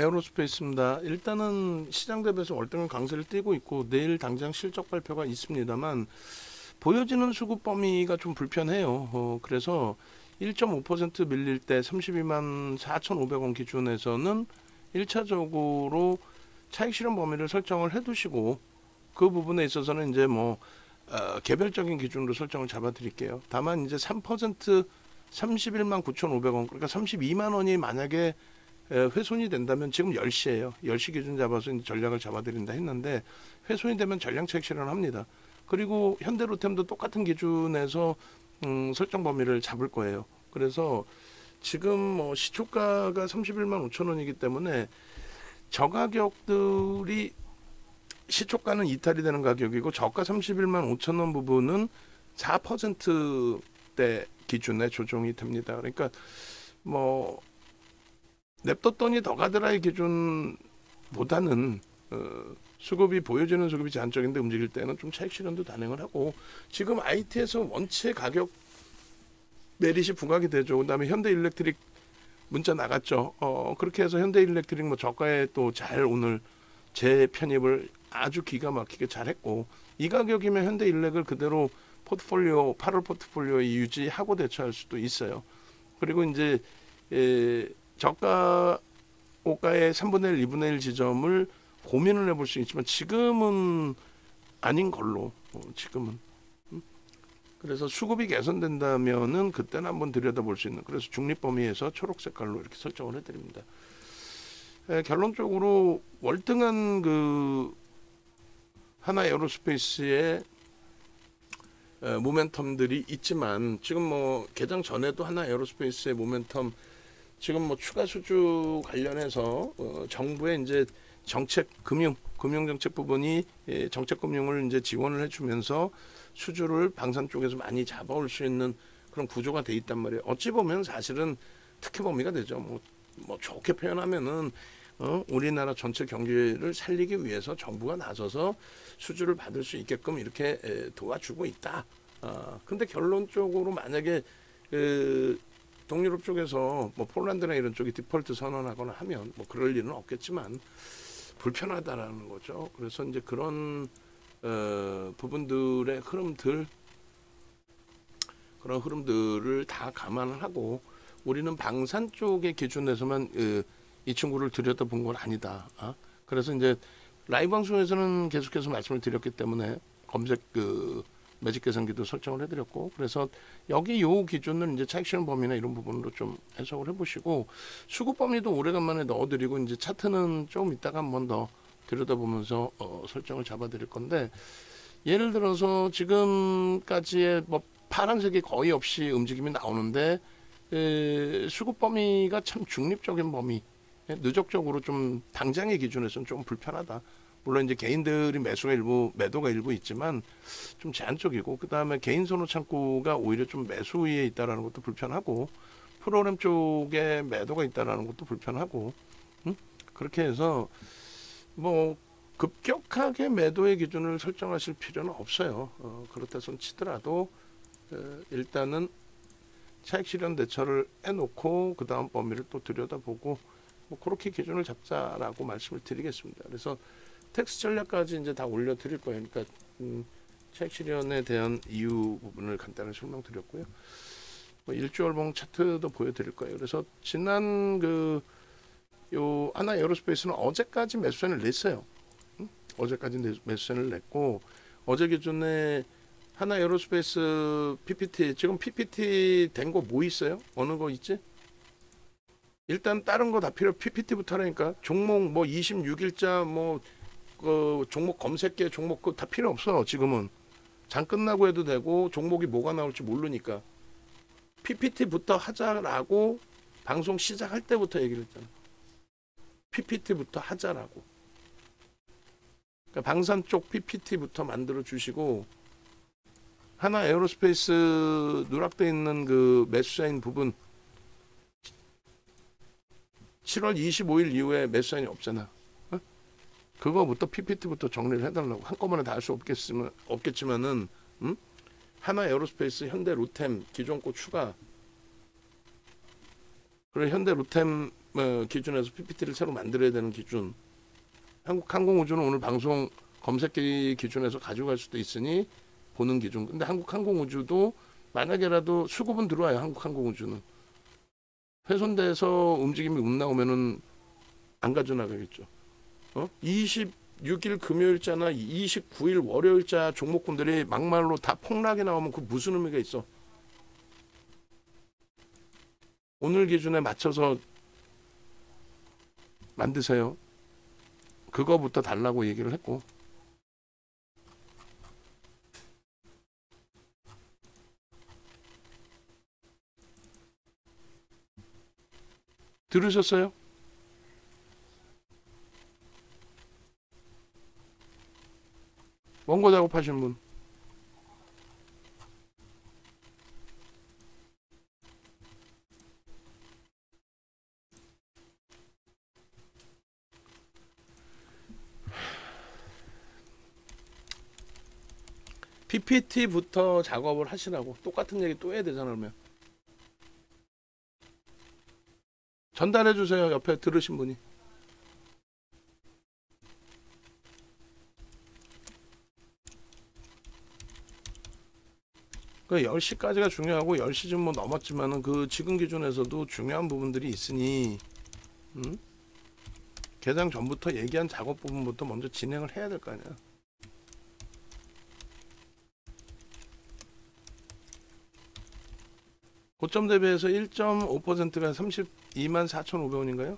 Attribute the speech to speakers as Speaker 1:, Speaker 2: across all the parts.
Speaker 1: 에어로스페이스입니다. 일단은 시장 대비해서 월등한 강세를 띠고 있고 내일 당장 실적 발표가 있습니다만 보여지는 수급 범위가 좀 불편해요. 그래서 1.5% 밀릴 때 32만 4,500원 기준에서는 1차적으로 차익 실현 범위를 설정을 해두시고 그 부분에 있어서는 이제 뭐 개별적인 기준으로 설정을 잡아드릴게요. 다만 이제 3% 31만 9,500원 그러니까 32만 원이 만약에 훼손이 된다면 지금 10시예요. 10시 기준 잡아서 이제 전략을 잡아드린다 했는데 훼손이 되면 전량 차익 실현합니다. 그리고 현대로템도 똑같은 기준에서 설정 범위를 잡을 거예요. 그래서 지금 뭐 시초가가 31만 5천 원이기 때문에 저가격들이 시초가는 이탈이 되는 가격이고 저가 31만 5천 원 부분은 4%대 기준에 조정이 됩니다. 그러니까 뭐 냅뒀더니 더 가더라의 기준보다는 수급이 보여지는 수급이 제한적인데 움직일 때는 좀 차익 실현도 단행을 하고 지금 IT에서 원체 가격 메릿이 부각이 되죠. 그다음에 현대일렉트릭 문자 나갔죠. 그렇게 해서 현대일렉트릭 뭐 저가에 또 잘 오늘 재편입을 아주 기가 막히게 잘했고 이 가격이면 현대일렉을 그대로 포트폴리오 8월 포트폴리오에 유지하고 대처할 수도 있어요. 그리고 이제 저가 고가의 3분의 1, 2분의 1 지점을 고민을 해볼 수 있지만 지금은 아닌 걸로 지금은 그래서 수급이 개선된다면은 그때는 한번 들여다볼 수 있는 그래서 중립 범위에서 초록 색깔로 이렇게 설정을 해드립니다. 결론적으로 월등한 그 하나 에어로스페이스의 모멘텀들이 있지만 지금 뭐 개장 전에도 하나 에어로스페이스의 모멘텀 지금 뭐 추가 수주 관련해서 정부의 이제 정책 금융 정책 부분이 정책 금융을 이제 지원을 해주면서 수주를 방산 쪽에서 많이 잡아올 수 있는 그런 구조가 돼 있단 말이에요. 어찌 보면 사실은 특혜 범위가 되죠. 뭐 좋게 표현하면은 우리나라 전체 경제를 살리기 위해서 정부가 나서서 수주를 받을 수 있게끔 이렇게 도와주고 있다. 근데 결론적으로 만약에 동유럽 쪽에서 뭐 폴란드나 이런 쪽이 디폴트 선언하거나 하면 뭐 그럴 일은 없겠지만 불편하다라는 거죠. 그래서 이제 그런 부분들의 그런 흐름들을 다 감안을 하고 우리는 방산 쪽의 기준에서만 이 친구를 들여다본 건 아니다. 그래서 이제 라이브 방송에서는 계속해서 말씀을 드렸기 때문에 검색 매직 계산기도 설정을 해드렸고 그래서 여기 요 기준은 이제 차익 실현 범위나 이런 부분으로 좀 해석을 해보시고 수급 범위도 오래간만에 넣어드리고 이제 차트는 조금 이따가 한 번 더 들여다보면서 설정을 잡아드릴 건데 예를 들어서 지금까지의 뭐 파란색이 거의 없이 움직임이 나오는데 수급 범위가 참 중립적인 범위 누적적으로 좀 당장의 기준에서는 좀 불편하다. 물론 이제 개인들이 매도가 일부 있지만 좀 제한적이고 그 다음에 개인 선호 창구가 오히려 좀 매수 위에 있다라는 것도 불편하고 프로그램 쪽에 매도가 있다라는 것도 불편하고 그렇게 해서 뭐 급격하게 매도의 기준을 설정하실 필요는 없어요. 그렇다 손 치더라도 일단은 차익 실현 대처를 해놓고 그 다음 범위를 또 들여다보고 뭐 그렇게 기준을 잡자라고 말씀을 드리겠습니다. 그래서 텍스 전략까지 이제 다 올려드릴 거예요. 그러니까 차익 실현에 대한 이유 부분을 간단히 설명드렸고요. 뭐 일주월봉 차트도 보여드릴 거예요. 그래서 지난 요 하나 에어로스페이스는 어제까지 매수세를 냈어요. 어제까지 매수세를 냈고 어제 기준에 하나 에어로스페이스 PPT 지금 PPT 된 거 뭐 있어요? 어느 거 있지? 일단 다른 거 다 필요 PPT부터 하니까 종목 뭐 26일자 뭐 종목 검색계 종목 그 다 필요 없어. 지금은 장 끝나고 해도 되고 종목이 뭐가 나올지 모르니까 PPT부터 하자라고 방송 시작할 때부터 얘기를 했잖아. PPT부터 하자라고. 그러니까 방산 쪽 PPT부터 만들어 주시고 하나 에어로스페이스 누락돼 있는 그 매수사인 부분 7월 25일 이후에 매수사인이 없잖아. 그거부터 PPT부터 정리를 해달라고. 한꺼번에 다 할 수 없겠지만은 하나 에어로스페이스, 현대 로템, 기존 거 추가 그리고 현대 로템 기준에서 PPT를 새로 만들어야 되는 기준. 한국항공우주는 오늘 방송 검색기 기준에서 가져갈 수도 있으니 보는 기준. 근데 한국항공우주도 만약에라도 수급은 들어와요. 한국항공우주는 훼손돼서 움직임이 못 나오면은 안 가져나가겠죠. 26일 금요일자나 29일 월요일자 종목군들이 막말로 다 폭락이 나오면 그 무슨 의미가 있어? 오늘 기준에 맞춰서 만드세요. 그거부터 달라고 얘기를 했고. 들으셨어요? 원고 작업하신 분. PPT부터 작업을 하시라고. 똑같은 얘기 또 해야 되잖아. 그러면 전달해 주세요. 옆에 들으신 분이. 그 10시까지가 중요하고 10시 좀 뭐 넘었지만은 그 지금 기준에서도 중요한 부분들이 있으니 개장 전부터 얘기한 작업 부분부터 먼저 진행을 해야 될 거 아니야. 고점 대비해서 1.5%가 32만 4,500원인가요?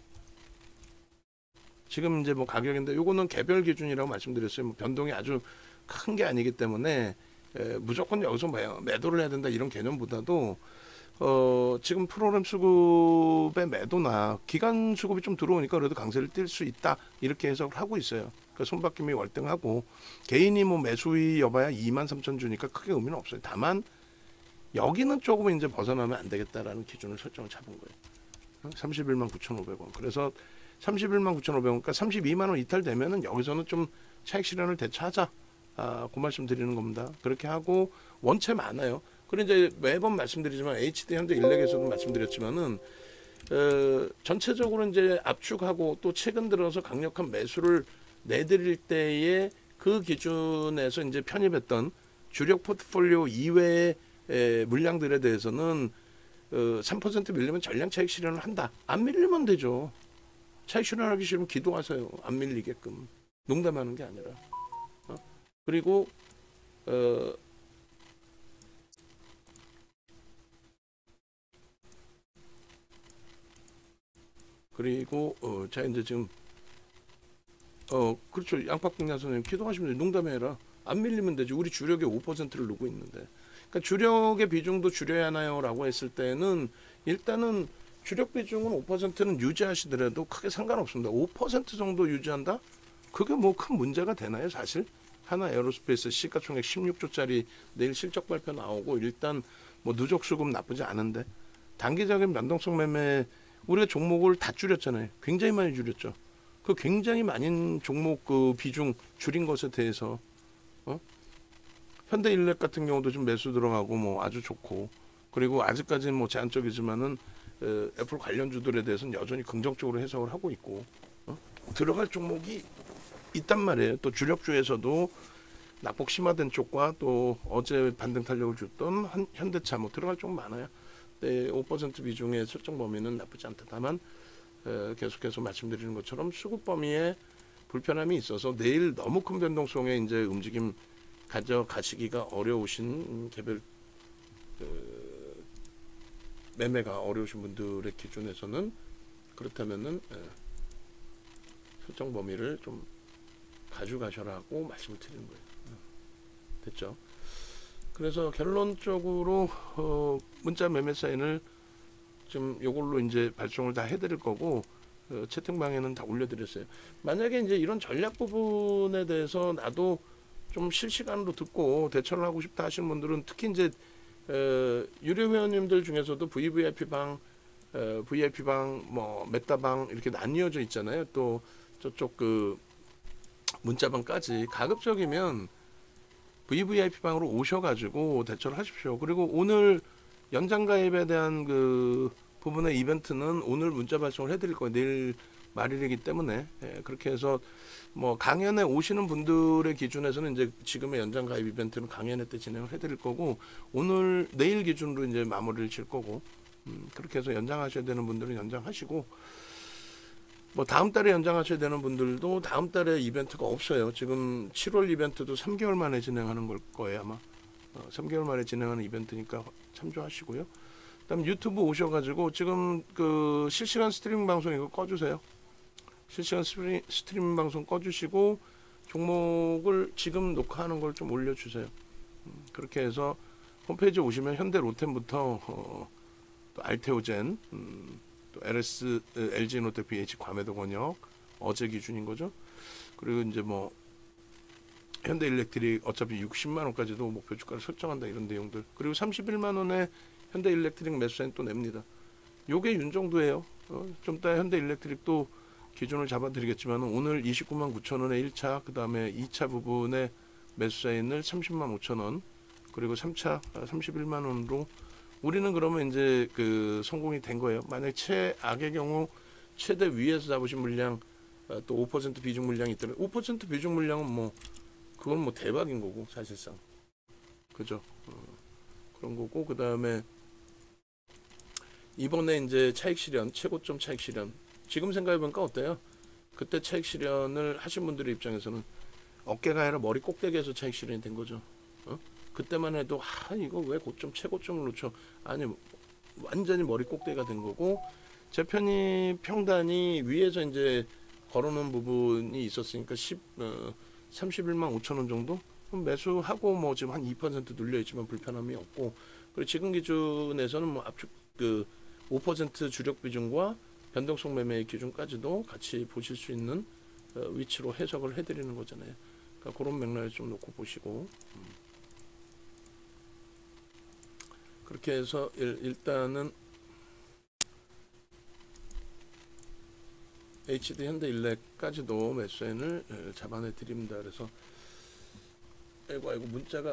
Speaker 1: 지금 이제 뭐 가격인데 요거는 개별 기준이라고 말씀드렸어요. 뭐 변동이 아주 큰 게 아니기 때문에 무조건 여기서 매도를 해야 된다 이런 개념보다도 지금 프로그램 수급의 매도나 기간 수급이 좀 들어오니까 그래도 강세를 띌 수 있다 이렇게 해석을 하고 있어요. 그러니까 손바뀜이 월등하고 개인이 뭐 매수위 여봐야 23,000 주니까 크게 의미는 없어요. 다만 여기는 조금 이제 벗어나면 안 되겠다라는 기준을 설정을 잡은 거예요. 31만 9,500원. 그래서 31만 9,500원, 그러니까 32만 원 이탈되면은 여기서는 좀 차익 실현을 대처하자. 그 말씀 드리는 겁니다. 그렇게 하고 원체 많아요. 그리고 이제 매번 말씀드리지만 HD 현대 일렉에서도 말씀드렸지만은 전체적으로 이제 압축하고 또 최근 들어서 강력한 매수를 내드릴 때에 그 기준에서 이제 편입했던 주력 포트폴리오 이외의 물량들에 대해서는 3% 밀리면 전량 차익 실현을 한다. 안 밀리면 되죠. 차익 실현하기 싫으면 기도하세요. 안 밀리게끔. 농담하는 게 아니라. 그리고 자 이제 지금 그렇죠. 양파국냐 선생님 기도하시면 농담해라. 안 밀리면 되지. 우리 주력의 5%를 누고 있는데. 그러니까 주력의 비중도 줄여야 하나요라고 했을 때는 일단은 주력 비중은 5%는 유지하시더라도 크게 상관없습니다. 5% 정도 유지한다? 그게 뭐 큰 문제가 되나요, 사실? 하나 에어로스페이스 시가총액 16조짜리 내일 실적 발표 나오고 일단 뭐 누적 수급 나쁘지 않은데 단기적인 변동성 매매 우리가 종목을 다 줄였잖아요. 굉장히 많이 줄였죠. 그 굉장히 많은 종목 그 비중 줄인 것에 대해서 현대일렉 같은 경우도 좀 매수 들어가고 뭐 아주 좋고 그리고 아직까지는 뭐 제한적이지만은 애플 관련주들에 대해서는 여전히 긍정적으로 해석을 하고 있고 들어갈 종목이 있단 말이에요. 또 주력주에서도 낙폭 심화된 쪽과 또 어제 반등 탄력을 줬던 현대차 뭐 들어갈 쪽 많아요. 5% 비중의 설정 범위는 나쁘지 않다. 다만 계속해서 말씀드리는 것처럼 수급 범위에 불편함이 있어서 내일 너무 큰 변동성의 이제 움직임 가져가시기가 어려우신 개별 매매가 어려우신 분들의 기준에서는 그렇다면은 설정 범위를 좀 가져가셔라고 말씀을 드리는 거예요. 됐죠? 그래서 결론적으로 문자 매매 사인을 좀 요걸로 이제 발송을 다 해드릴 거고 채팅방에는 다 올려드렸어요. 만약에 이제 이런 전략 부분에 대해서 나도 좀 실시간으로 듣고 대처를 하고 싶다 하시는 분들은 특히 이제 유료 회원님들 중에서도 VVIP방, VIP방, 뭐 메타방 이렇게 나뉘어져 있잖아요. 또 저쪽 그 문자방까지 가급적이면 VVIP방으로 오셔가지고 대처를 하십시오. 그리고 오늘 연장 가입에 대한 그 부분의 이벤트는 오늘 문자 발송을 해드릴 거예요. 내일 말일이기 때문에 그렇게 해서 뭐 강연에 오시는 분들의 기준에서는 이제 지금의 연장 가입 이벤트는 강연회 때 진행을 해드릴 거고 오늘 내일 기준으로 이제 마무리를 칠 거고 그렇게 해서 연장하셔야 되는 분들은 연장하시고 뭐 다음 달에 연장하셔야 되는 분들도 다음 달에 이벤트가 없어요. 지금 7월 이벤트도 3개월 만에 진행하는 걸 거예요 아마. 3개월 만에 진행하는 이벤트니까 참조하시고요. 그다음 유튜브 오셔가지고 지금 그 실시간 스트리밍 방송 이거 꺼주세요. 실시간 스트리밍 방송 꺼주시고 종목을 지금 녹화하는 걸 좀 올려주세요. 그렇게 해서 홈페이지 오시면 현대 로템부터 또 알테오젠, 또 LS, LG노텍 BH 과매도 권역 어제 기준인 거죠. 그리고 이제 뭐 현대일렉트릭 어차피 60만 원까지도 목표 주가를 설정한다 이런 내용들. 그리고 31만 원에 현대일렉트릭 매수사인 또 냅니다. 요게 윤정도예요. 좀 이따 현대일렉트릭도 기준을 잡아드리겠지만 오늘 29만 9천 원에 1차, 그 다음에 2차 부분에 매수사인을 30만 5천 원, 그리고 3차 31만 원으로 우리는 그러면 이제 그 성공이 된 거예요. 만약 최악의 경우 최대 위에서 잡으신 물량 또 5% 비중 물량이 있더라도 5% 비중 물량은 뭐 그건 뭐 대박인 거고 사실상 그죠. 그런 거고 그 다음에 이번에 이제 차익 실현 최고점 차익 실현 지금 생각해보니까 어때요? 그때 차익 실현을 하신 분들의 입장에서는 어깨가 아니라 머리 꼭대기에서 차익 실현이 된 거죠. 그때만 해도 이거 왜 고점 최고점을 놓쳐? 아니 완전히 머리 꼭대기가 된 거고 제 편이 평단이 위에서 이제 걸어놓은 부분이 있었으니까 31만 5천 원 정도 매수하고 뭐 지금 한 2% 눌려 있지만 불편함이 없고 그리고 지금 기준에서는 뭐 압축 그 5% 주력 비중과 변동성 매매 기준까지도 같이 보실 수 있는 위치로 해석을 해드리는 거잖아요. 그러니까 그런 맥락을 좀 놓고 보시고 그렇게 해서 일단은 HD 현대일렉까지도 매수인을 잡아내 드립니다. 그래서 아이고 문자가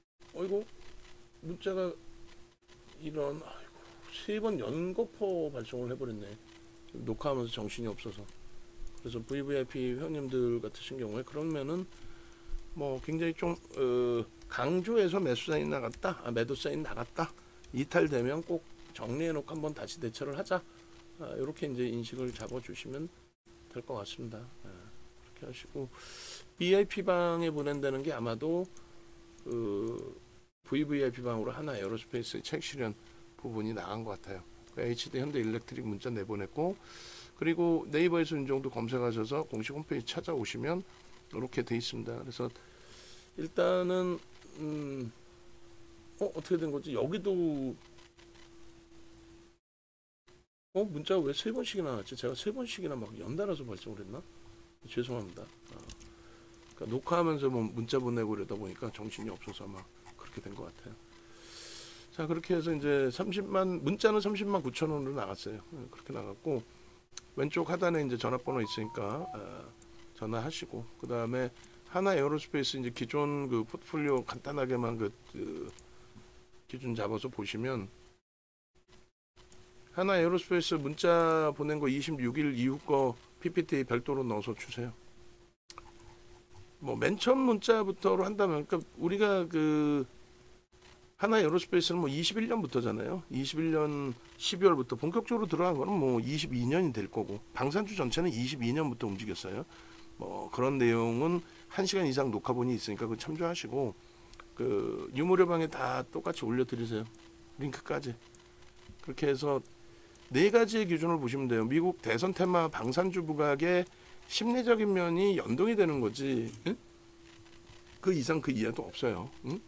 Speaker 1: 이런 세 번 연거푸 발송을 해버렸네. 녹화하면서 정신이 없어서. 그래서 VVIP 회원님들 같으신 경우에 그러면은 뭐 굉장히 좀 강조해서 매수 사인 나갔다, 매도 사인 나갔다 이탈되면 꼭 정리해놓고 한번 다시 대처를 하자. 이렇게 이제 인식을 잡아주시면 될 것 같습니다. 그렇게 하시고 VIP 방에 보낸다는 게 아마도 VVIP 방으로 하나 에어로스페이스 책 실현 부분이 나간 것 같아요. HD 현대일렉트릭 문자 내보냈고 그리고 네이버에서 윤정도 검색하셔서 공식 홈페이지 찾아오시면 이렇게 돼 있습니다. 그래서 일단은 어떻게 된 거지? 여기도 문자가 왜 세 번씩이나 나왔지? 제가 세 번씩이나 막 연달아서 발송을 했나? 죄송합니다. 그러니까 녹화하면서 뭐 문자 보내고 이러다 보니까 정신이 없어서 아마 그렇게 된 것 같아요. 자 그렇게 해서 이제 문자는 30만 9천 원으로 나갔어요. 그렇게 나갔고 왼쪽 하단에 이제 전화번호 있으니까 전화하시고 그 다음에 하나 에어로스페이스 이제 기존 그 포트폴리오 간단하게만 그 기준 잡아서 보시면 하나 에어로스페이스 문자 보낸 거 26일 이후 거 PPT 별도로 넣어서 주세요. 뭐 맨 처음 문자부터로 한다면 그러니까 우리가 그 하나 에어로스페이스는 뭐 21년부터잖아요. 21년 12월부터 본격적으로 들어간 거는 뭐 22년이 될 거고 방산주 전체는 22년부터 움직였어요. 뭐 그런 내용은 1시간 이상 녹화본이 있으니까 그 참조하시고 그 유무료방에 다 똑같이 올려드리세요. 링크까지. 그렇게 해서 네 가지의 기준을 보시면 돼요. 미국 대선 테마 방산주 부각의 심리적인 면이 연동이 되는 거지. 응? 그 이상 그 이하도 없어요. 응?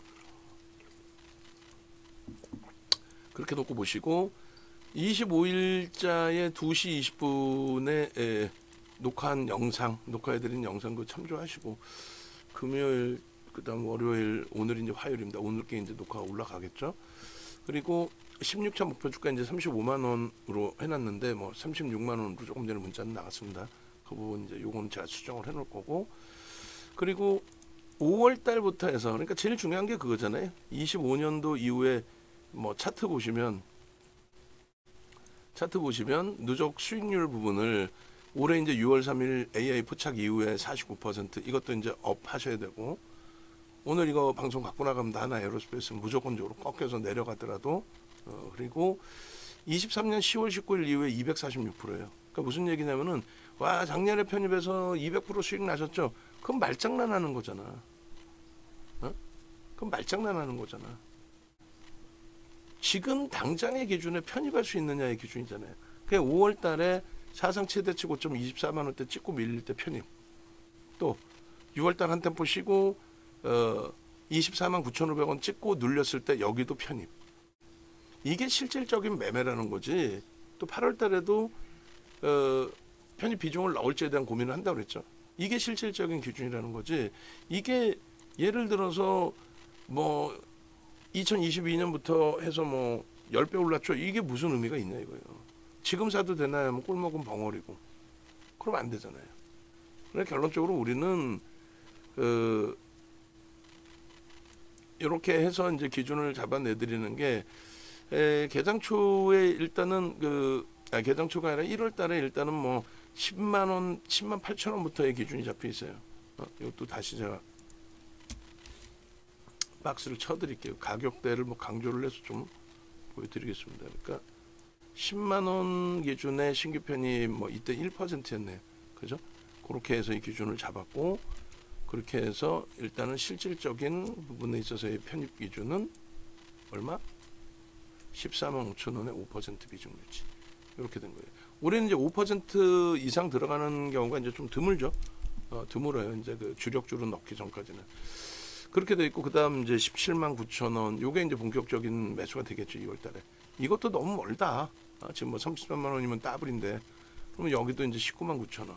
Speaker 1: 그렇게 놓고 보시고 25일자에 2시 20분에 녹화한 영상, 녹화해드린 영상 그 참조하시고 금요일 그다음 월요일 오늘 이제 화요일입니다. 오늘께 이제 녹화가 올라가겠죠. 그리고 16차 목표 주가 이제 35만 원으로 해놨는데 뭐 36만 원으로 조금 전에 문자는 나갔습니다. 그 부분 이제 요거는 제가 수정을 해놓을 거고 그리고 5월 달부터 해서 그러니까 제일 중요한 게 그거잖아요. 25년도 이후에 뭐 차트 보시면 차트 보시면 누적 수익률 부분을 올해 이제 6월 3일 AI 포착 이후에 49% 이것도 이제 업 하셔야 되고, 오늘 이거 방송 갖고 나가면 하나 에어로스페이스 무조건적으로 꺾여서 내려가더라도 그리고 23년 10월 19일 이후에 246%예요. 그러니까 무슨 얘기냐면은 와 작년에 편입해서 200% 수익 나셨죠? 그건 말장난하는 거잖아. 어? 그건 말장난하는 거잖아. 지금 당장의 기준에 편입할 수 있느냐의 기준이잖아요. 그냥 5월 달에 사상 최대치 고점 24만 원대 찍고 밀릴 때 편입. 또 6월 달 한 템포 쉬고 24만 9,500원 찍고 눌렸을 때 여기도 편입. 이게 실질적인 매매라는 거지. 또 8월 달에도 편입 비중을 넣을지에 대한 고민을 한다고 그랬죠. 이게 실질적인 기준이라는 거지. 이게 예를 들어서 뭐 2022년부터 해서 뭐 10배 올랐죠. 이게 무슨 의미가 있냐 이거예요. 지금 사도 되나요? 뭐 꿀먹은 벙어리고. 그러면 안 되잖아요. 그래서 결론적으로 우리는 이렇게 해서 이제 기준을 잡아내드리는 게 개장 초에 일단은 개장 초가 아니라 1월 달에 일단은 뭐 10만 원, 10만 8천 원부터의 기준이 잡혀 있어요. 이것도 다시 제가 박스를 쳐드릴게요. 가격대를 뭐 강조를 해서 좀 보여드리겠습니다. 그러니까 10만 원 기준의 신규 편입 뭐 이때 1%였네요. 그죠? 그렇게 해서 이 기준을 잡았고, 그렇게 해서 일단은 실질적인 부분에 있어서의 편입 기준은 얼마? 14만 5천 원에 5% 비중 유지. 이렇게 된 거예요. 올해는 이제 5% 이상 들어가는 경우가 이제 좀 드물죠. 드물어요. 이제 그 주력주로 넣기 전까지는. 그렇게 돼 있고, 그 다음 이제 17만 9천 원. 요게 이제 본격적인 매수가 되겠죠. 2월 달에. 이것도 너무 멀다. 지금 뭐 33만 원이면 따블인데. 그러면 여기도 이제 19만 9천 원.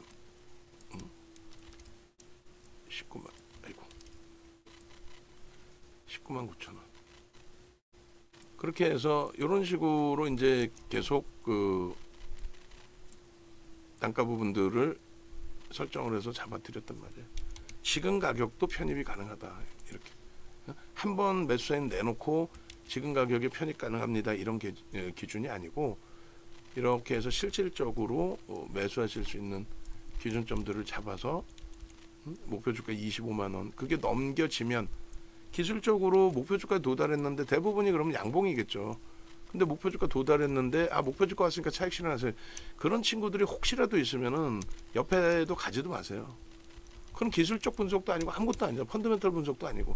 Speaker 1: 19만, 아이고. 19만 9천 원. 그렇게 해서 이런 식으로 이제 계속 그 단가 부분들을 설정을 해서 잡아드렸단 말이에요. 지금 가격도 편입이 가능하다. 이렇게. 한번 매수사인 내놓고 지금 가격에 편입 가능합니다. 이런 기준이 아니고, 이렇게 해서 실질적으로 매수하실 수 있는 기준점들을 잡아서 목표 주가 25만 원. 그게 넘겨지면 기술적으로 목표 주가에 도달했는데 대부분이 그러면 양봉이겠죠. 근데 목표 주가 도달했는데 목표 주가 왔으니까 차익 실현하세요. 그런 친구들이 혹시라도 있으면은 옆에도 가지도 마세요. 그럼 기술적 분석도 아니고 아무것도 아니죠. 펀더멘털 분석도 아니고.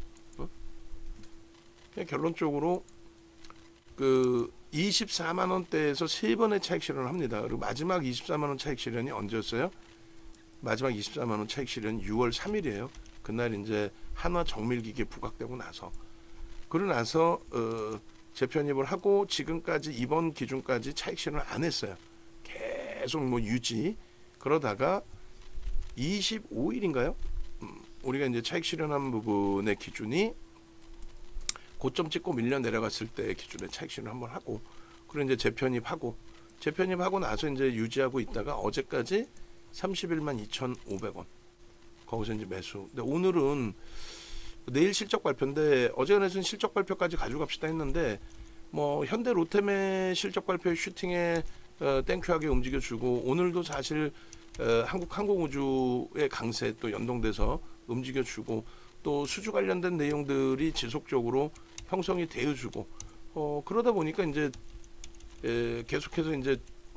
Speaker 1: 그냥 결론적으로 그 24만 원대에서 3번의 차익 실현을 합니다. 그리고 마지막 24만 원 차익 실현이 언제였어요? 마지막 24만 원 차익 실현 6월 3일이에요. 그날 이제 한화 정밀기계 부각되고 나서, 그러고 나서 재편입을 하고 지금까지 이번 기준까지 차익 실현을 안 했어요. 계속 뭐 유지. 그러다가 25일인가요? 우리가 이제 차익 실현한 부분의 기준이 고점 찍고 밀려 내려갔을 때 기준의 차익 실현 한번 하고, 그리고 이제 재편입하고 나서 이제 유지하고 있다가 어제까지 31만 2,500원. 거기서 이제 매수. 근데 오늘은 내일 실적 발표인데 어제는 실적 발표까지 가져갑시다 했는데 뭐 현대 로템의 실적 발표 슈팅에 땡큐하게 움직여주고, 오늘도 사실 한국 항공우주의 강세 또 연동돼서 움직여주고, 또 수주 관련된 내용들이 지속적으로 형성이 되어주고, 그러다 보니까 이제 계속해서 이제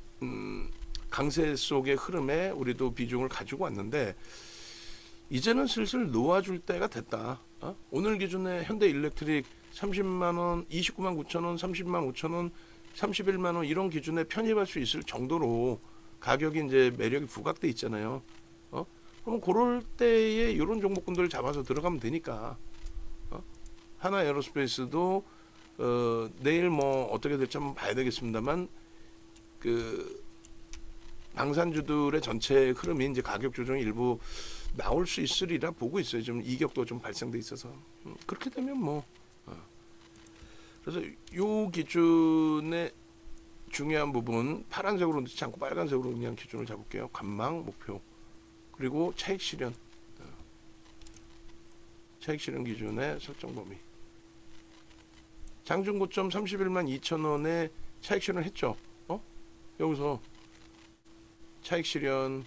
Speaker 1: 강세 속의 흐름에 우리도 비중을 가지고 왔는데, 이제는 슬슬 놓아줄 때가 됐다. 오늘 기준에 현대일렉트릭 30만 원, 29만 9천 원, 30만 5천 원, 31만 원 이런 기준에 편입할 수 있을 정도로 가격이 이제 매력이 부각돼 있잖아요. 그럼 그럴 때에 이런 종목군들을 잡아서 들어가면 되니까. 하나 에어로스페이스도 내일 뭐 어떻게 될지 한번 봐야 되겠습니다만, 그 방산주들의 전체 흐름이 이제 가격 조정이 일부 나올 수 있으리라 보고 있어요. 좀 이격도 좀 발생돼 있어서 그렇게 되면 뭐 그래서 요 기준의 중요한 부분 파란색으로 넣지 않고 빨간색으로 그냥 기준을 잡을게요. 관망 목표 그리고 차익 실현 기준의 설정 범위. 장중 고점 31만 2천 원에 차익 실현 했죠. 여기서 차익 실현,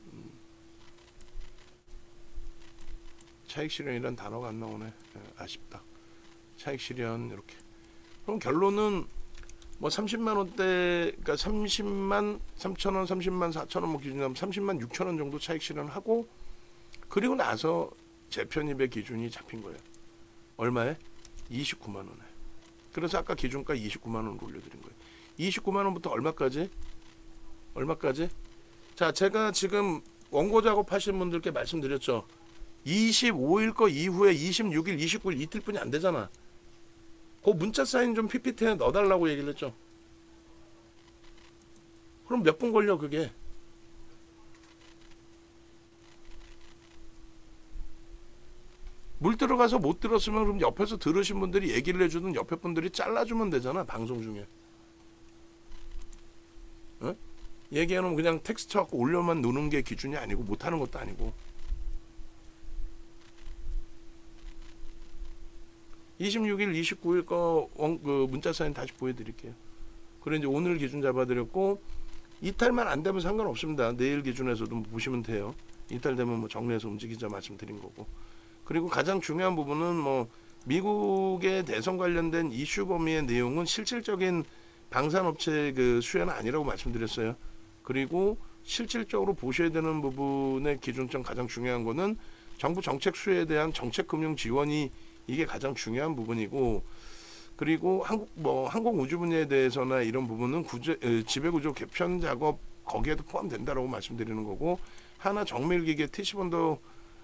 Speaker 1: 차익 실현이란 단어가 안 나오네. 아쉽다. 차익 실현 이렇게. 그럼 결론은 뭐 30만 원대, 그러니까 30만 3천 원, 30만 4천 원 뭐 기준이면 30만 6천 원 정도 차익 실현하고, 그리고 나서 재편입의 기준이 잡힌 거예요. 얼마에? 29만 원에. 그래서 아까 기준가 29만 원으로 올려드린 거예요. 29만 원부터 얼마까지? 얼마까지? 자, 제가 지금 원고 작업하시는 분들께 말씀드렸죠. 25일 거 이후에 26일, 29일 이틀뿐이 안 되잖아. 그 문자 사인 좀 PPT에 넣어달라고 얘기를 했죠. 그럼 몇 분 걸려 그게? 물 들어가서 못 들었으면 그럼 옆에서 들으신 분들이 얘기를 해주든 옆에 분들이 잘라주면 되잖아, 방송 중에. 어? 얘기해놓으면 그냥 텍스트 쳐갖고 올려만 누는 게 기준이 아니고, 못하는 것도 아니고. 26일, 29일 거 그 문자 사인 다시 보여드릴게요. 그래 이제 오늘 기준 잡아드렸고, 이탈만 안 되면 상관없습니다. 내일 기준에서도 보시면 돼요. 이탈되면 뭐 정리해서 움직이자 말씀드린 거고. 그리고 가장 중요한 부분은 뭐 미국의 대선 관련된 이슈 범위의 내용은 실질적인 방산업체 그 수혜는 아니라고 말씀드렸어요. 그리고 실질적으로 보셔야 되는 부분의 기준점 가장 중요한 거는 정부 정책 수혜에 대한 정책 금융 지원이 이게 가장 중요한 부분이고, 그리고 항공 우주 분야에 대해서나 이런 부분은 지배 구조 개편 작업 거기에도 포함된다라고 말씀드리는 거고, 하나 정밀기계 TC본도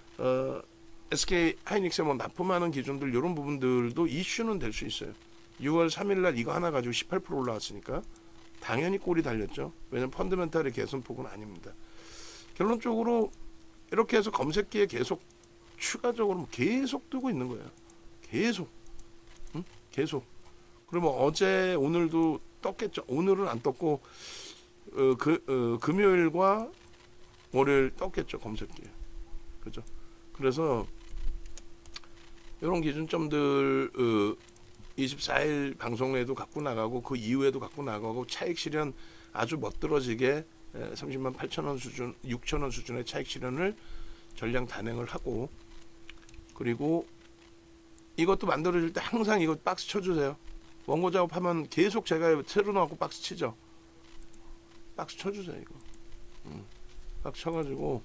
Speaker 1: SK 하이닉스에 뭐 납품하는 기준들 이런 부분들도 이슈는 될 수 있어요. 6월 3일 날 이거 하나 가지고 18% 올라왔으니까 당연히 꼴이 달렸죠. 왜냐면 펀드멘탈의 개선폭은 아닙니다. 결론적으로 이렇게 해서 검색기에 계속 추가적으로 계속 뜨고 있는 거예요. 계속. 응? 계속. 그러면 어제 오늘도 떴겠죠. 오늘은 안 떴고 금요일과 월요일 떴겠죠, 검색기에. 그죠? 그래서 이런 기준점들 24일 방송에도 갖고 나가고 그 이후에도 갖고 나가고, 차익 실현 아주 멋들어지게 30만 8천 원 수준, 6천 원 수준의 차익 실현을 전량 단행을 하고, 그리고 이것도 만들어질 때 항상 이거 박스 쳐주세요. 원고 작업하면 계속 제가 새로 나왔고 박스 치죠. 박스 쳐주세요 이거. 박스 쳐가지고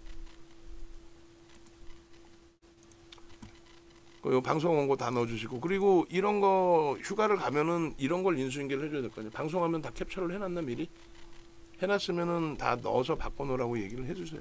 Speaker 1: 그 방송 원고 다 넣어주시고, 그리고 이런 거 휴가를 가면은 이런 걸 인수인계를 해줘야 될 거 아니에요. 방송하면 다 캡처를 해놨나 미리? 해놨으면은 다 넣어서 바꿔놓으라고 얘기를 해주세요.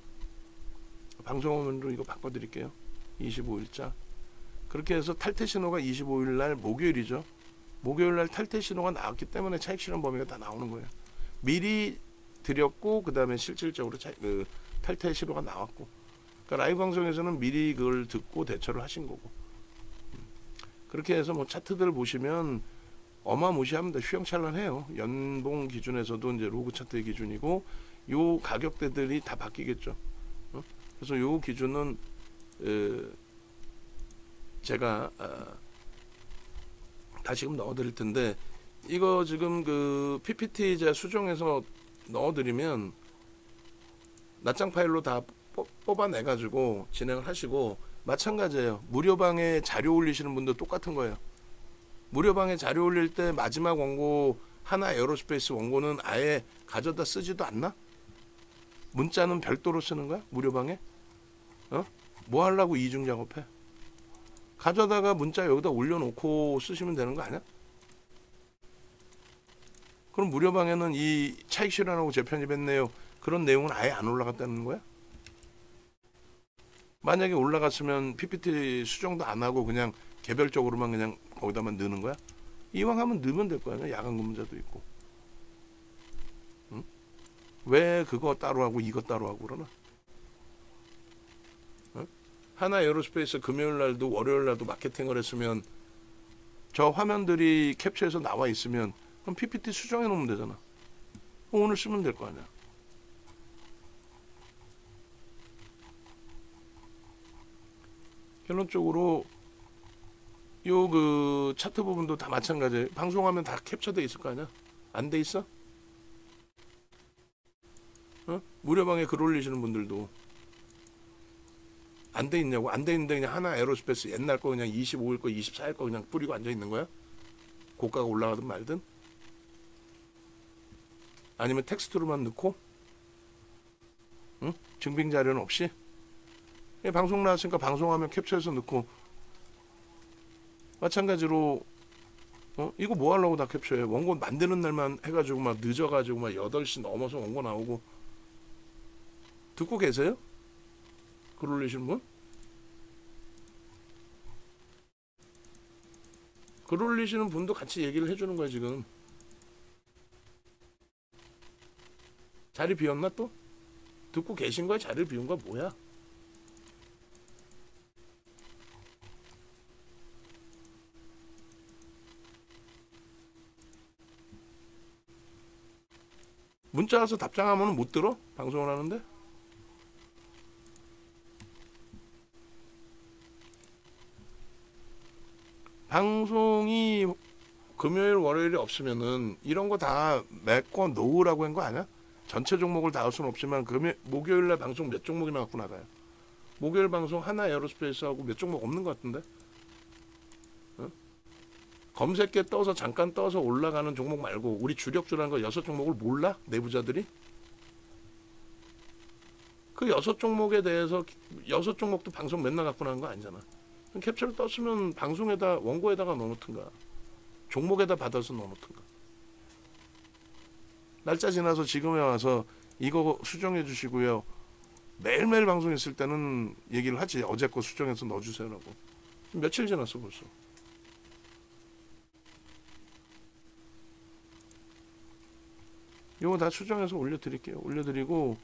Speaker 1: 방송화면으로 이거 바꿔드릴게요. 25일자. 그렇게 해서 탈퇴 신호가 25일 날 목요일이죠. 목요일 날 탈퇴 신호가 나왔기 때문에 차익 실현 범위가 다 나오는 거예요. 미리 드렸고 그 다음에 실질적으로 탈퇴 신호가 나왔고, 그러니까 라이브 방송에서는 미리 그걸 듣고 대처를 하신 거고. 그렇게 해서 뭐 차트들 보시면 어마무시합니다. 휘황찬란해요. 연봉 기준에서도 이제 로그 차트의 기준이고, 요 가격대들이 다 바뀌겠죠. 그래서 요 기준은 제가 다시금 넣어드릴 텐데, 이거 지금 그 PPT 제가 수정해서 넣어드리면 낱장 파일로 다 뽑아내가지고 진행을 하시고, 마찬가지예요. 무료방에 자료 올리시는 분도 똑같은 거예요. 무료방에 자료 올릴 때 마지막 원고 하나 에어로스페이스 원고는 아예 가져다 쓰지도 않나? 문자는 별도로 쓰는 거야? 무료방에? 뭐 하려고 이중 작업해? 가져다가 문자 여기다 올려놓고 쓰시면 되는 거 아니야? 그럼 무료방에는 이 차익 실현하고 재편입했네요, 그런 내용은 아예 안 올라갔다는 거야? 만약에 올라갔으면 PPT 수정도 안 하고 그냥 개별적으로만 그냥 거기다만 넣는 거야? 이왕 하면 넣으면 될 거 아니야? 야간 근무자도 있고. 응? 왜 그거 따로 하고 이거 따로 하고 그러나? 응? 하나 에어로스페이스 금요일 날도 월요일 날도 마케팅을 했으면, 저 화면들이 캡처해서 나와 있으면 그럼 PPT 수정해 놓으면 되잖아. 오늘 쓰면 될 거 아니야? 결론적으로 요 그 차트 부분도 다 마찬가지예요. 방송하면 다 캡처돼 있을 거 아니야? 안 돼 있어? 무료방에 글 올리시는 분들도 안 돼 있냐고. 안 돼 있는데 그냥 하나 에어로스페이스 옛날 거 그냥 25일 거 24일 거 그냥 뿌리고 앉아 있는 거야? 고가가 올라가든 말든? 아니면 텍스트로만 넣고? 응? 증빙 자료는 없이? 방송 나왔으니까 방송하면 캡처해서 넣고. 마찬가지로 이거 뭐 하려고 다 캡처해? 원고 만드는 날만 해가지고 막 늦어가지고 막 8시 넘어서 원고 나오고. 듣고 계세요? 글 올리시는 분? 글 올리시는 분도 같이 얘기를 해주는 거야 지금. 자리 비었나 또? 듣고 계신 거야? 자리를 비운 거야? 뭐야? 문자 와서 답장하면 못 들어? 방송을 하는데? 방송이 금요일 월요일이 없으면은 이런 거 다 메꿔 놓으라고 한 거 아니야? 전체 종목을 다 할 수는 없지만 목요일날 방송 몇 종목이나 갖고 나가요? 목요일 방송 하나 에어로스페이스하고 몇 종목 없는 것 같은데? 검색에 떠서 잠깐 떠서 올라가는 종목 말고 우리 주력주라는 거 6종목을 몰라? 내부자들이? 그 6종목에 대해서 6종목도 방송 맨날 갖고 나간 거 아니잖아. 캡처를 떴으면 방송에다 원고에다가 넣어놓든가 종목에다 받아서 넣어놓든가. 날짜 지나서 지금에 와서 이거 수정해 주시고요. 매일매일 방송했을 때는 얘기를 하지. 어제 거 수정해서 넣어주세요라고. 며칠 지났어 벌써. 이거 다 수정해서 올려드릴게요. 올려드리고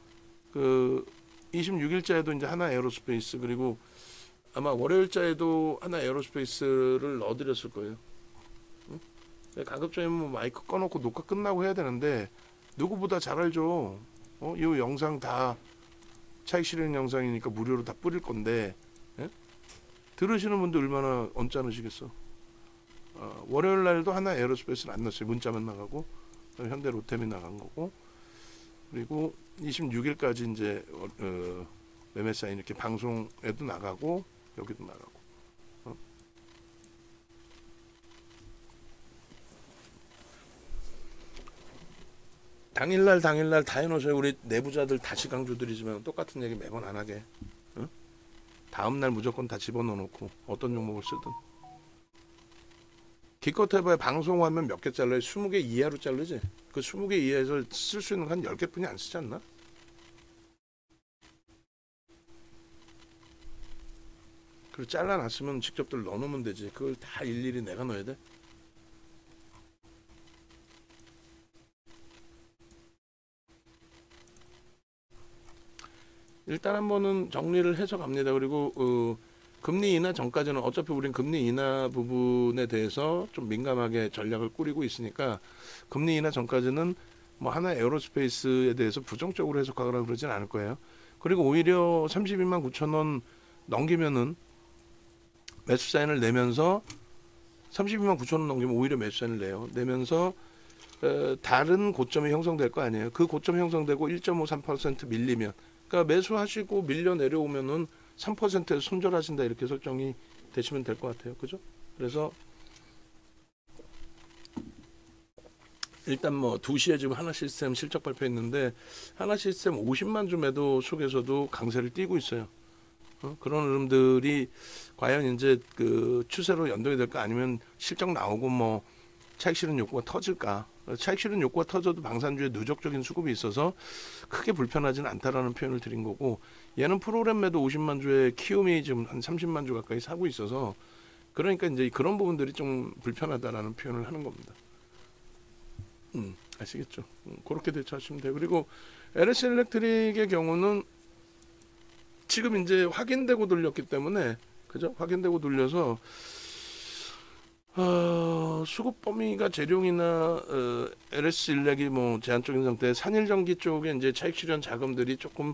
Speaker 1: 26일자에도 이제 하나 에어로스페이스 그리고 아마 월요일자에도 하나 에어로스페이스를 넣어드렸을 거예요. 응? 가급적이면 뭐 마이크 꺼놓고 녹화 끝나고 해야 되는데 누구보다 잘 알죠. 이 영상 다 차익 실현 영상이니까 무료로 다 뿌릴 건데 들으시는 분들 얼마나 언짢으시겠어. 월요일 날도 하나 에어로스페이스를 안 넣었어요. 문자만 나가고 현대 로템이 나간 거고 그리고 26일까지 이제 매매 사인 이렇게 방송에도 나가고 여기도 나가고 당일날 다 해놓으셔요. 우리 내부자들 다시 강조드리지만 똑같은 얘기 매번 안 하게. 다음날 무조건 다 집어넣어놓고 어떤 종목을 쓰든 기껏 해봐야 방송하면 몇 개 잘라요? 20개 이하로 자르지? 그 20개 이하에서 쓸 수 있는 한 10개뿐이 안 쓰지 않나? 그걸 잘라놨으면 직접들 넣어놓으면 되지. 그걸 다 일일이 내가 넣어야 돼? 일단 한번은 정리를 해서 갑니다. 그리고 금리 인하 전까지는 어차피 우린 금리 인하 부분에 대해서 좀 민감하게 전략을 꾸리고 있으니까 금리 인하 전까지는 뭐 하나 에어로스페이스에 대해서 부정적으로 해석하거나 그러진 않을 거예요. 그리고 오히려 32만 9천 원 넘기면은 매수 사인을 내면서 32만 9천 원 넘기면 오히려 매수 사인을 내요. 내면서 다른 고점이 형성될 거 아니에요. 그 고점 형성되고 1.53% 밀리면 그러니까 매수하시고 밀려 내려오면은 3%에서 손절하신다 이렇게 설정이 되시면 될 것 같아요. 그죠? 그래서 일단 뭐 2시에 지금 하나시스템 실적 발표했는데 하나시스템 50만 주 매도 속에서도 강세를 띠고 있어요. 그런 흐름들이 과연 이제 그 추세로 연동이 될까 아니면 실적 나오고 뭐 차익 실현 욕구가 터질까? 차익 실현 욕구가 터져도 방산주에 누적적인 수급이 있어서 크게 불편하지는 않다라는 표현을 드린 거고 얘는 프로그램 매도 50만 주에 키움이 지금 한 30만 주 가까이 사고 있어서 그러니까 이제 그런 부분들이 좀 불편하다라는 표현을 하는 겁니다. 아시겠죠? 그렇게 대처하시면 돼요. 그리고 LS 일렉트릭의 경우는 지금 이제 확인되고 돌렸기 때문에 그죠? 확인되고 돌려서 수급 범위가 재룡이나 LS 일렉이 뭐 제한적인 상태, 산일전기 쪽에 이제 차익 실현 자금들이 조금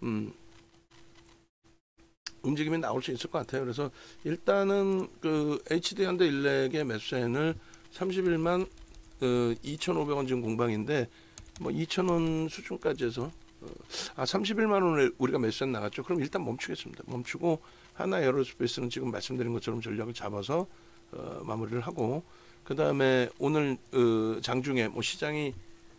Speaker 1: 움직임이 나올 수 있을 것 같아요. 그래서 일단은 그 HD 현대 일렉의 매수세는 31만 2,500원 지금 공방인데 뭐 2,000원 수준까지 해서 아 31만 원을 우리가 매수한 나갔죠. 그럼 일단 멈추겠습니다. 멈추고 하나 에어로스페이스는 지금 말씀드린 것처럼 전략을 잡아서 마무리를 하고 그 다음에 오늘 장중에 뭐 시장이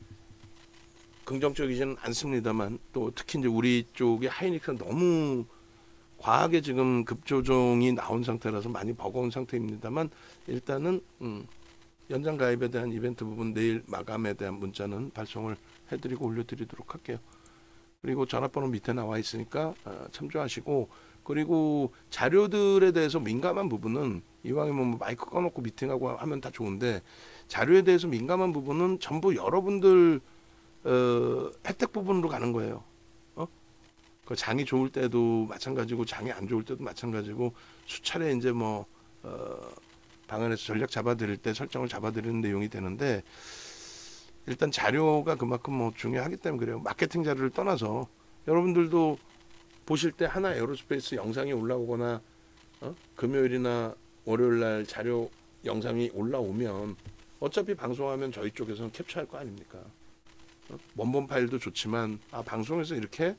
Speaker 1: 긍정적이지는 않습니다만 또 특히 이제 우리 쪽의 하이닉스가 너무 과하게 지금 급조정이 나온 상태라서 많이 버거운 상태입니다만 일단은 연장 가입에 대한 이벤트 부분 내일 마감에 대한 문자는 발송을 해드리고 올려드리도록 할게요. 그리고 전화번호 밑에 나와 있으니까 참조하시고 그리고 자료들에 대해서 민감한 부분은 이왕이면 뭐 마이크 꺼놓고 미팅하고 하면 다 좋은데 자료에 대해서 민감한 부분은 전부 여러분들 혜택 부분으로 가는 거예요. 그 장이 좋을 때도 마찬가지고 장이 안 좋을 때도 마찬가지고 수차례 이제 뭐 방안에서 전략 잡아드릴 때 설정을 잡아드리는 내용이 되는데 일단 자료가 그만큼 뭐 중요하기 때문에 그래요. 마케팅 자료를 떠나서 여러분들도 보실 때 하나 에어로스페이스 영상이 올라오거나 금요일이나 월요일날 자료 영상이 올라오면 어차피 방송하면 저희 쪽에서는 캡처할 거 아닙니까? 원본 파일도 좋지만 아 방송에서 이렇게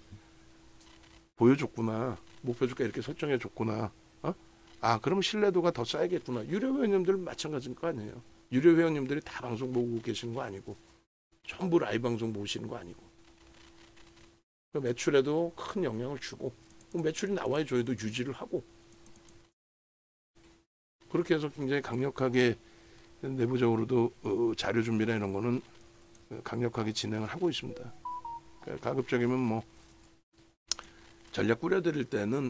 Speaker 1: 보여줬구나 목표 주가 이렇게 설정해 줬구나 아 그럼 신뢰도가 더 쌓이겠구나. 유료 회원님들 마찬가지일 거 아니에요. 유료 회원님들이 다 방송 보고 계시는 거 아니고 전부 라이브 방송 보시는 거 아니고 그 매출에도 큰 영향을 주고 매출이 나와야 저희도 유지를 하고 그렇게 해서 굉장히 강력하게 내부적으로도 자료 준비나 이런 거는 강력하게 진행을 하고 있습니다. 가급적이면 뭐 전략 꾸려드릴 때는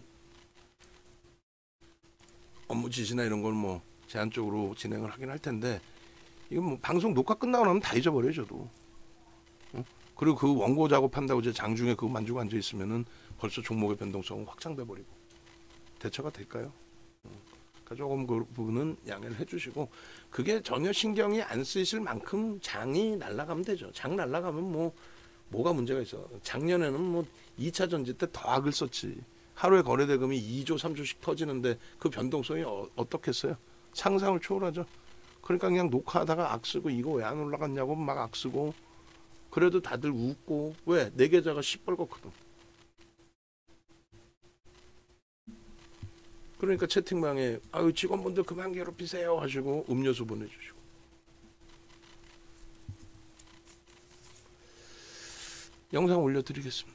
Speaker 1: 업무 지시나 이런 걸 뭐 제한적으로 진행을 하긴 할 텐데 이건 뭐 방송 녹화 끝나고 나면 다 잊어버려요 저도. 그리고 그 원고 작업한다고 이제 장중에 그거 만지고 앉아 있으면은 벌써 종목의 변동성은 확장돼 버리고 대처가 될까요? 그러니까 조금 그 부분은 양해를 해주시고 그게 전혀 신경이 안 쓰이실 만큼 장이 날아가면 되죠. 장 날아가면 뭐가 문제가 있어. 작년에는 뭐 2차 전지 때 더 악을 썼지. 하루에 거래 대금이 2조 3조씩 터지는데 그 변동성이 어떻겠어요? 상상을 초월하죠. 그러니까 그냥 녹화하다가 악 쓰고 이거 왜 안 올라갔냐고 막 악 쓰고 그래도 다들 웃고 왜? 내 계좌가 시뻘겋거든. 그러니까 채팅방에 아유 직원분들 그만 괴롭히세요 하시고 음료수 보내주시고 영상 올려드리겠습니다.